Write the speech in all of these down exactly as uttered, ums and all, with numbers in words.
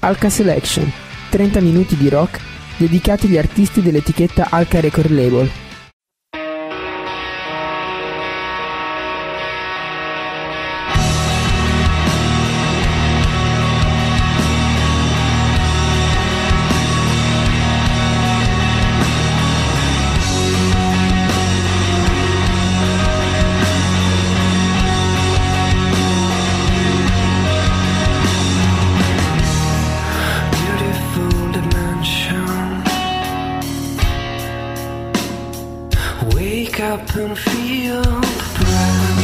Alka Selection, trenta minuti di rock dedicati agli artisti dell'etichetta Alka Record Label. Up and feel the breath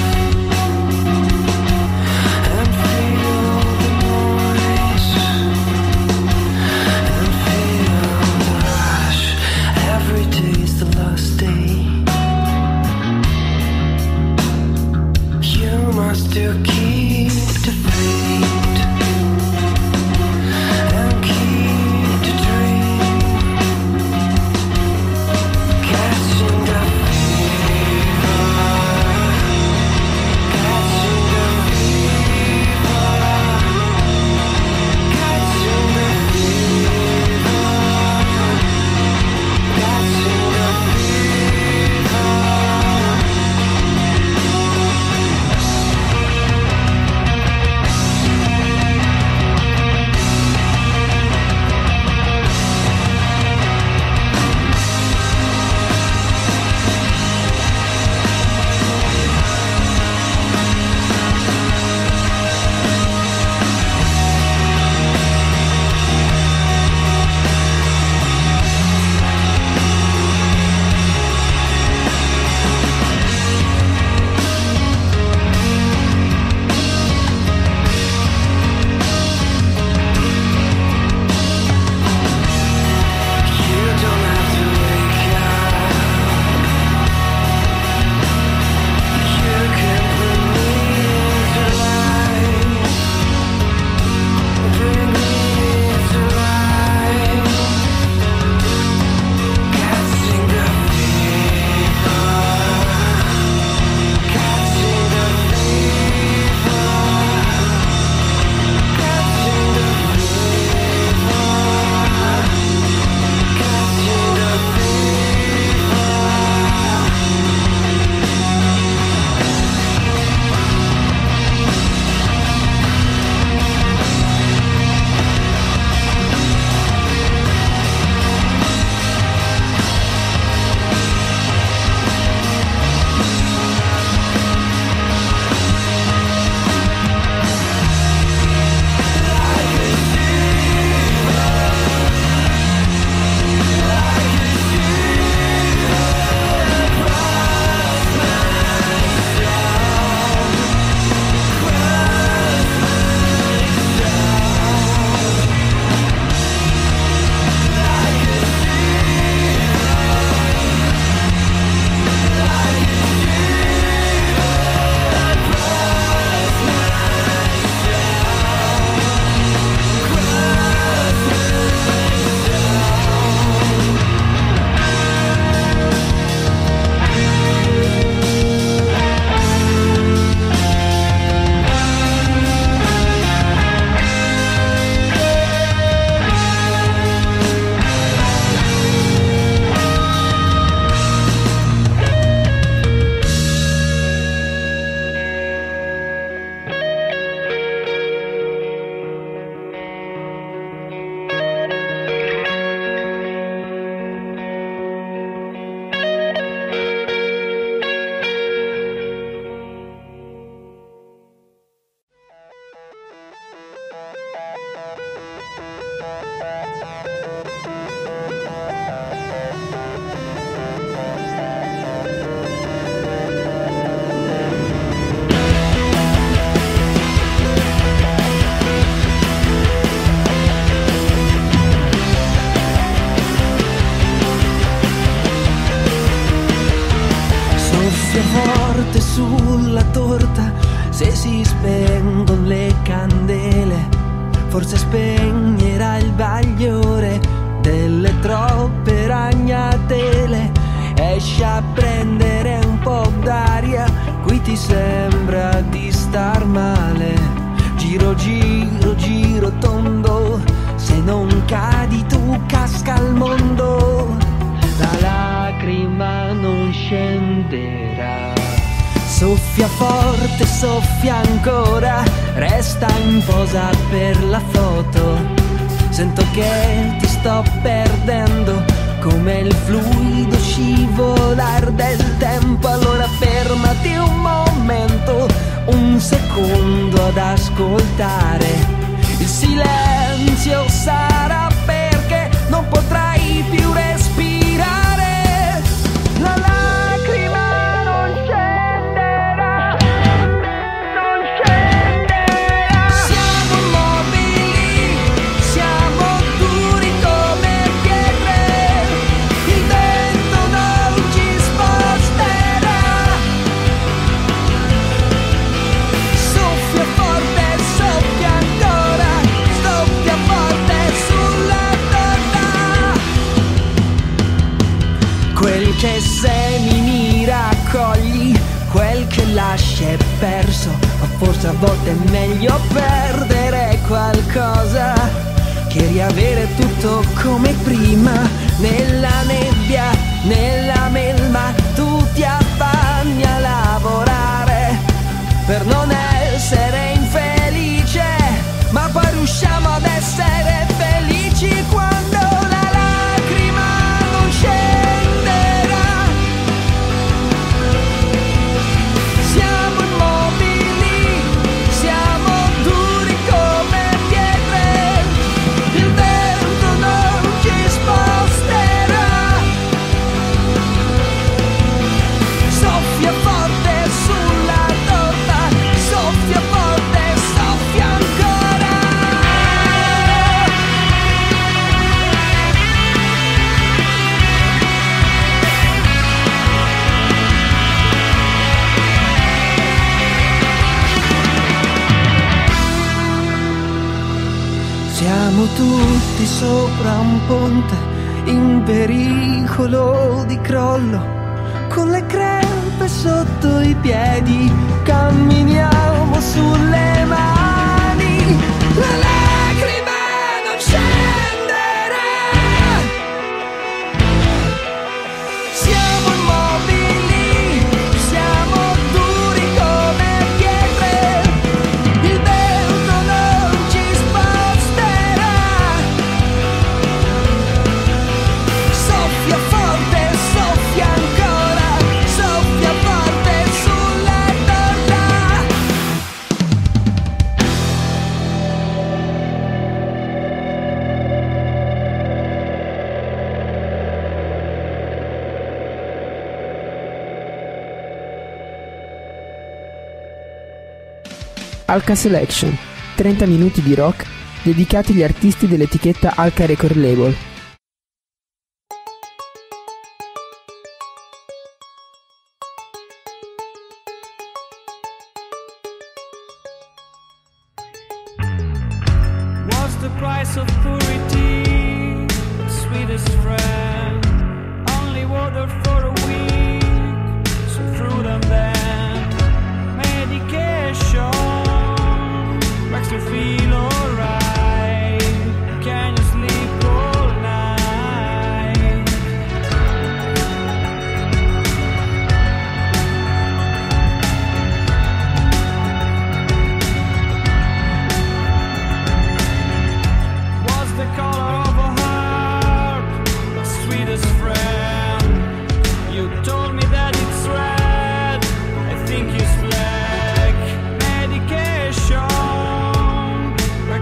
and feel the noise and feel the rush. Every day's the last day. You must still keep the faith and keep the dream. Catching the sulla torta, se si spengono le candele, forse spegnerà il bagliore delle troppe ragnatele. Esci a prendere un po' d'aria, qui ti sembra di star male. Giro, giro, giro tondo, Soffia forte, soffia ancora, resta in posa per la foto. Sento che ti sto perdendo, come il fluido scivolar del tempo. Allora fermati un momento, un secondo ad ascoltare. Il silenzio sarà perché non potrai più respirare. La lacrima non scenderà, non scenderà. Siamo immobili, siamo duri come pietre. Il vento non ci sposterà. Soffia forte, soffia ancora, soffia forte sulla torta. Quel che semi mi raccogli, quel che lasci è perso. Ma forse a volte è meglio perdere qualcosa che riavere tutto come prima. Nella nebbia, nella melma, tu ti affanni a lavorare per non essere infelice, ma poi riusciamo ad essere felici quando la lacrima non scenderà. Siamo immobili, siamo duri come pietre. Il vento non ci sposterà. Soffia forte sulla torta, soffia forte, soffia ancora. Siamo tutti sopra un ponte in pericolo di crollo, con le crepe sotto i piedi, camminiamo sulle mani. La lacrima non scenderà. Siamo immobili, siamo duri come pietre. Il vento non ci sposterà. Soffia forte, soffia ancora, soffia forte sulla torta. Alka Selection, trenta minuti di rock dedicati agli artisti dell'etichetta Alka Record Label. What's the price of purity, sweetest friend? Only water for a week, so fruit and then medication makes you feel alright. Can you sleep all night? What's the color of a heart, sweetest friend? You told me that it's red, I think it's black. Medication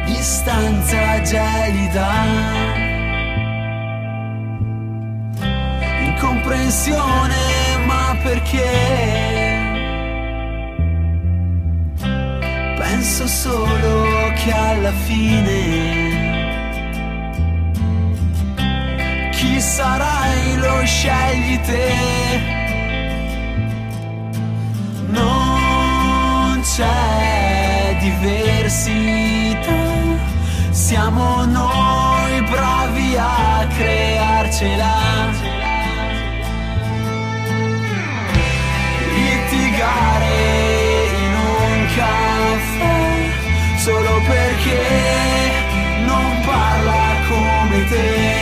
distanza gelida, incomprensione, ma perché? Penso solo che alla fine chi sarai lo scegli te. Non c'è diversità, siamo noi bravi a crearcela. Litigare in un caffè solo perché non parla come te.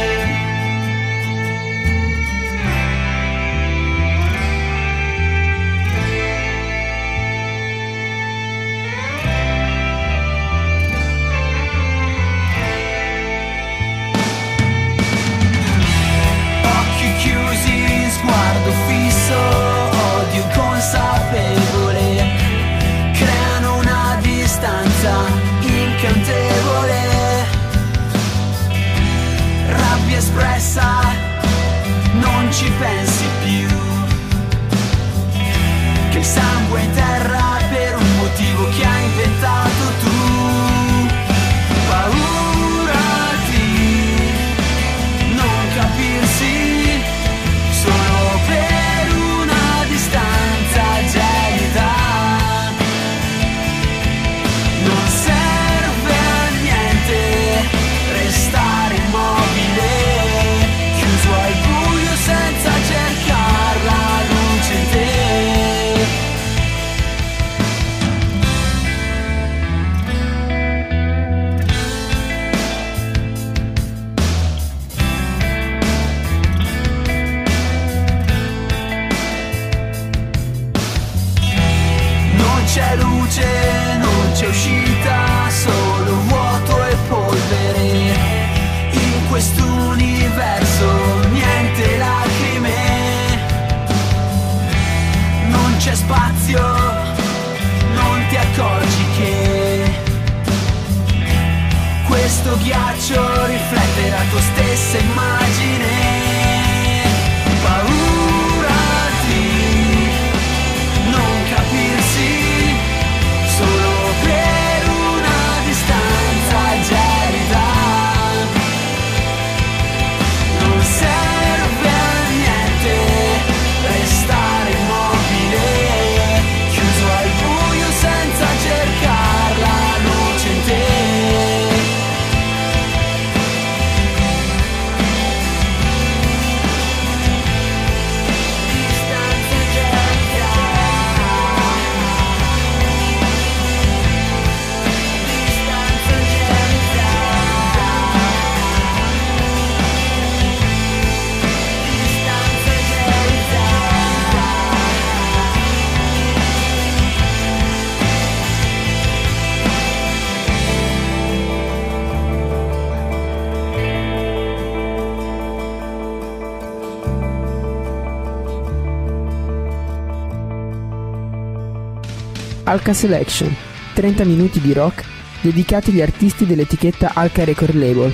Sguardo fisso, odio inconsapevole, creano una distanza incantevole, rabbia espressa, non ci pensi più, che il sangue in terra per un motivo che hai inventato tu. Paura di non capirsi solo per una distanza gelida, non serve a niente restare immobile, chiuso al buio senza cercare la luce in te. C'è luce, non c'è uscita, solo vuoto e polvere. In quest'universo niente lacrime, non c'è spazio, non ti accorgi che questo ghiaccio riflette la tua stessa immagine. Paura di non capirsi solo per una distanza gelida, non serve a niente restare immobile, chiuso al buio senza cercare la luce in te. Alka Selection, trenta minuti di rock dedicati agli artisti dell'etichetta Alka Record Label.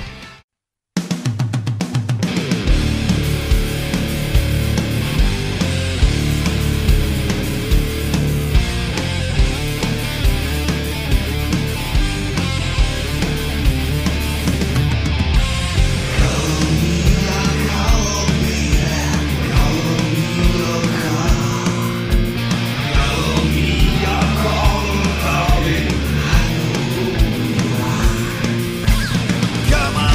Come on!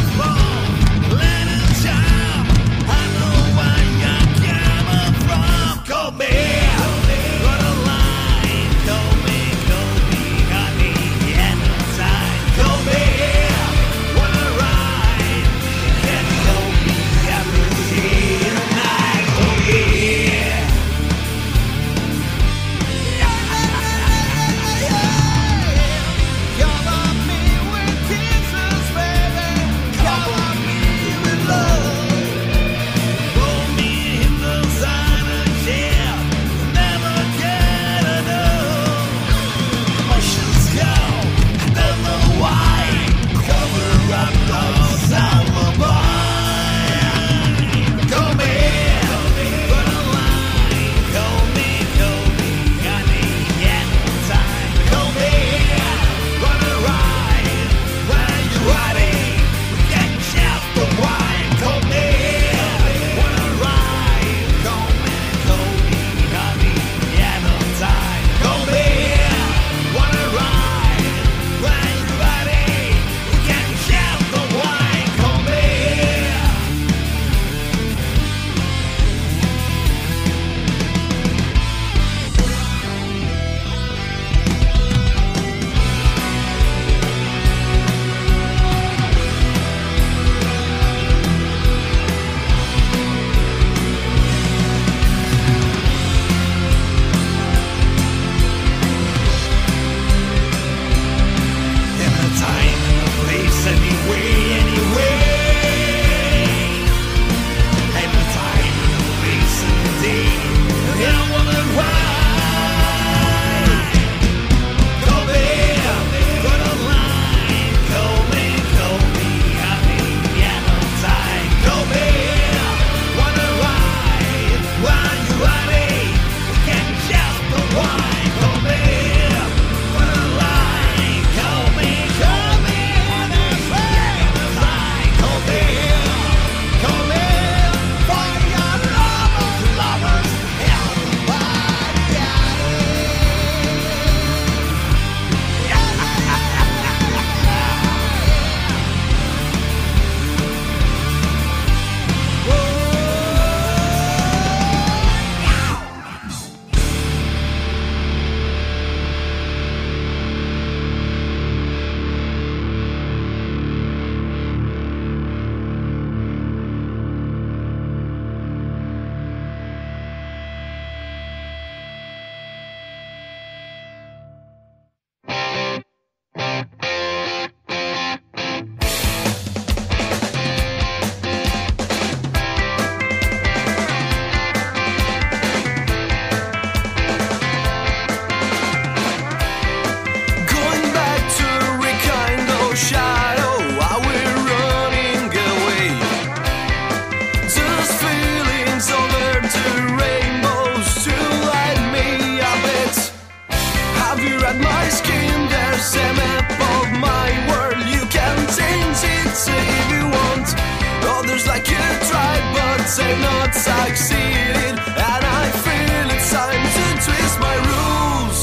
but say not succeeded. And I feel it's time to twist my rules.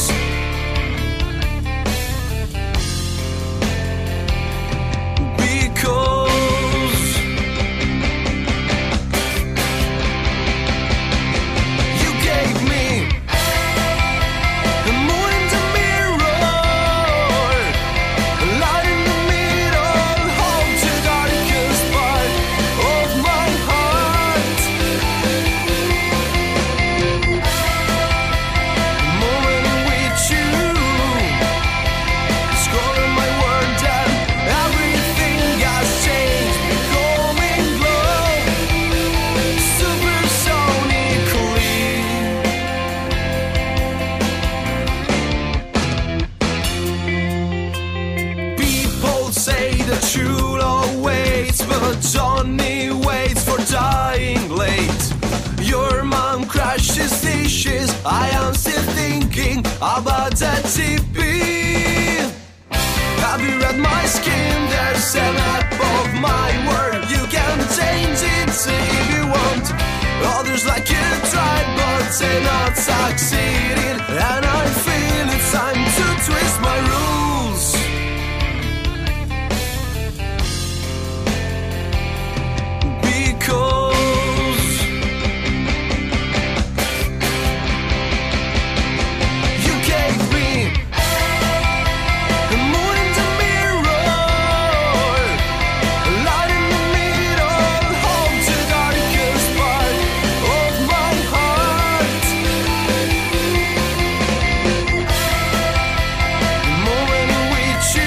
Because you gave me a moon in the mirror, a light in the middle, home to the darkest part of my heart. The moment with you is calling my world and everything has changed, becoming glow supersonically. People say that true love waits, but Johnny waits for dying late. Your mom crashes dishes, I am still thinking about that T V. Have you read my skin? There's an app of my word. You can change it if you want. Others like you tried, but say not succeeded. And I feel it's time to twist my rules. Because you gave me the moon in the mirror, a light in the middle, home to the darkest part of my heart. The moment with you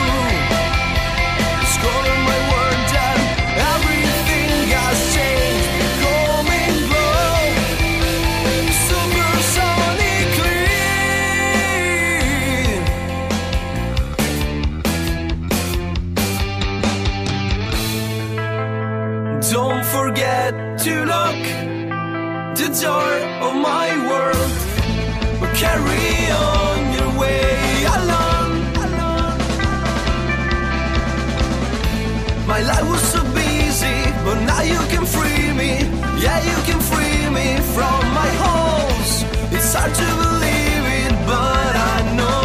is calling my world and everything has changed, becoming glow supersonically. Don't forget to lock the door of my world, but carry on your way alone. My life was so busy, but now you can free me. Yeah, you can free me from my holes. It's hard to believe it, but I know.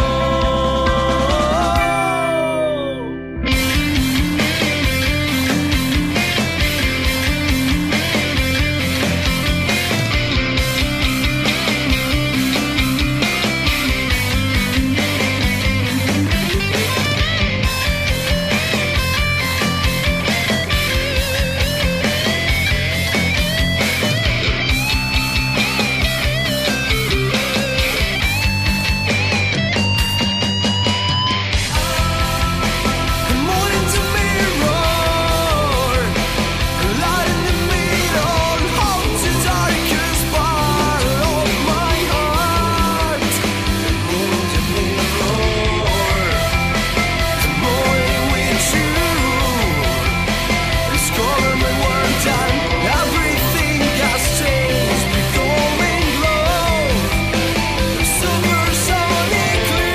The moon in the mirror, a light in the middle, home to the darkest part of my heart. The moon in the mirror, the morning with you is calling my world and everything has changed, becoming glow supersonically.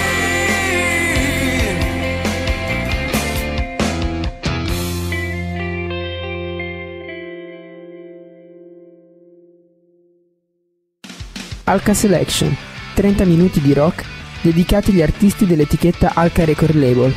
Alka Selection, trenta minuti di rock dedicati agli artisti dell'etichetta Alka Record Label.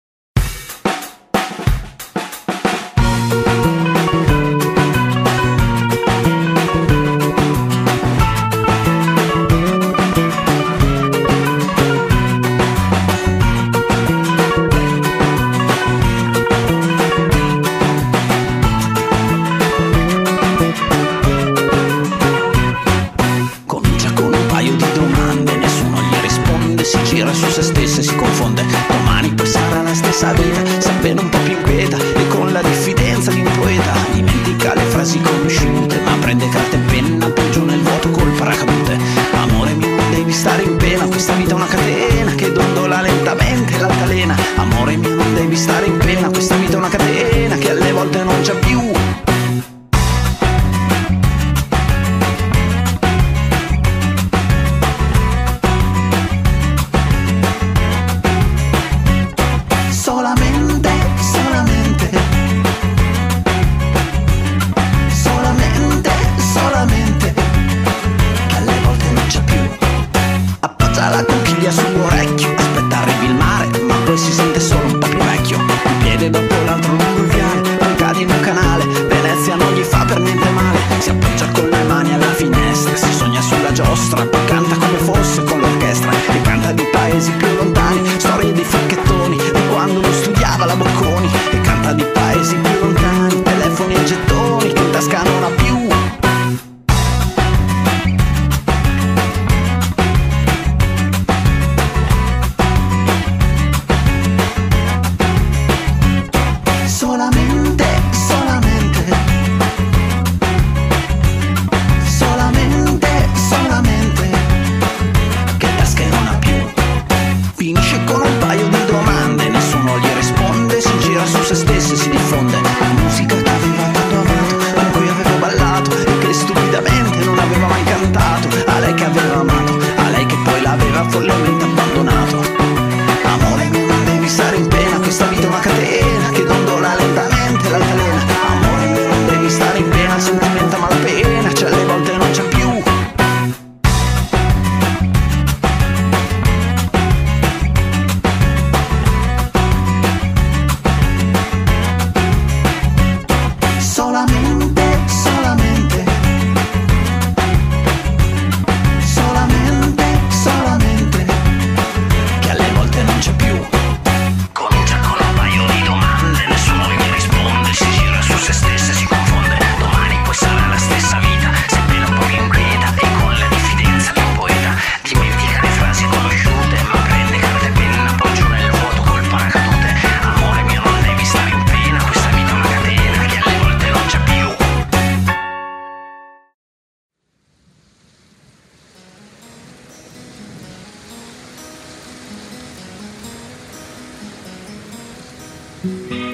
Comincia con un paio di domande, nessuno gli risponde, si gira su se stessa e si confonde. Domani poi sarà la stessa vita, sa bene un po' più inquieta e con la diffidenza di un poeta. Dimentica le frasi conosciute, ma prende carta e penna, poi giù nel vuoto col paracadute. Amore mio, non devi stare in pena, questa vita è una catena che dondola lentamente l'altalena. Amore mio, non devi stare in pena, questa vita è una catena che alle volte non c'è più. Solamente, solamente, solamente semplicemente solo un po' più vecchio. Un piede dopo l'altro lungo il viale, mancati in un canale, Venezia non gli fa per niente male. Si appoggia con le mani alla finestra, si sogna sulla giostra, poi canta come fosse con l'orchestra e canta di paesi più lontani, storie di facchettoni, di quando non studiava la Bocconi, e canta di paesi più lontani, telefoni e gettoni che in tasca non ha più. Solamente, solamente, solamente, solamente, che tasche non ha più. Finisce con un paio di domande, nessuno gli risponde, si gira su se stesso e si diffonde. La musica che aveva tanto amato, con cui aveva ballato e che stupidamente non aveva mai cantato. A lei che aveva amato, a lei che poi l'aveva follemente abbandonato. Amore mio, non devi stare in pena, questa vita è una catena che dondola lentamente l'altalena. Amore mio, non devi stare in pena, il sentimento a malapena, cioè alle volte non c'è più. Solamente, solamente, solamente, solamente, che alle volte non c'è più. Comincia con un paio di domande, nessuno gli risponde, si gira su se stessa e si confonde. Domani poi sarà la stessa vita, sebbene un po' più inquieta e con la diffidenza di un poeta. Dimentica le frasi conosciute, ma prende carta e penna, poi giù nel vuoto col paracadute. Amore mio, non devi stare in pena, questa vita è una catena che alle volte non c'è più. Thank